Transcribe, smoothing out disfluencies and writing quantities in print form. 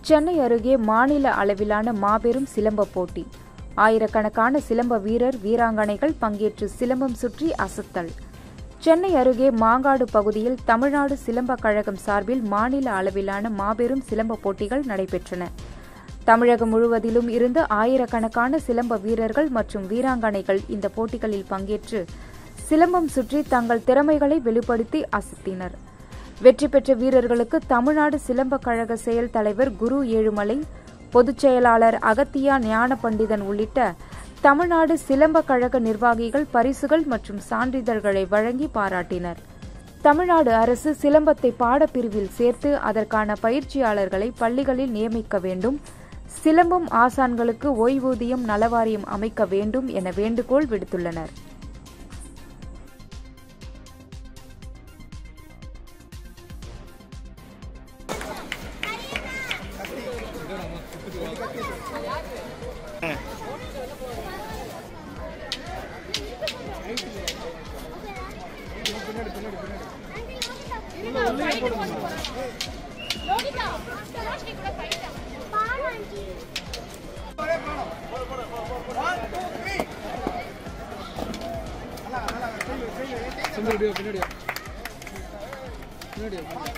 சென்னை அருகே மாநில அளவிலான மாபெரும் சிலம்ப போட்டி. ஆயிரக்கணக்கான சிலம்ப வீரர் வீராங்கனைகள் பங்கேற்று சிலம்பம் சுற்றி அசத்தல். சென்னை அருகே மாங்காடு பகுதியில் தமிழ்நாடு சிலம்ப கழகம் சார்பில் மாநில அளவிலான மாபெரும் சிலம்ப போட்டிகள் நடைபெற்றன. தமிழகம் முழுவதிலும் இருந்து ஆயிரக்கணக்கான சிலம்ப வீரர்கள் மற்றும் வீராங்கனைகள் இந்த போட்டிகளில் பங்கேற்று சிலம்பம் சுற்றி தங்கள் திறமைகளை வெளிப்படுத்தி அசத்தினர். வெற்றி பெற்ற வீரர்களுக்கு தமிழ்நாடு சிலம்ப கழக செயல் தலைவர் குரு ஏழுமலை, பொதுச் செயலாளர் அகத்தியா ஞான பண்டிதன் உள்ளிட்ட தமிழ்நாடு சிலம்ப கழக நிர்வாகிகள் பரிசுகள் மற்றும் சான்றிதழ்களை வழங்கி பாராட்டினர். தமிழ்நாடு அரசு சிலம்பத்தை பாடப்பிரிவில் சேர்த்து அதற்கான பயிற்சியாளர்களை பள்ளிகளில் நியமிக்க வேண்டும், சிலம்பம் ஆசான்களுக்கு ஓய்வூதியம் நலவாரியம் அமைக்க வேண்டும் என வேண்டுகோள் விடுத்துள்ளனர். பின்னாடி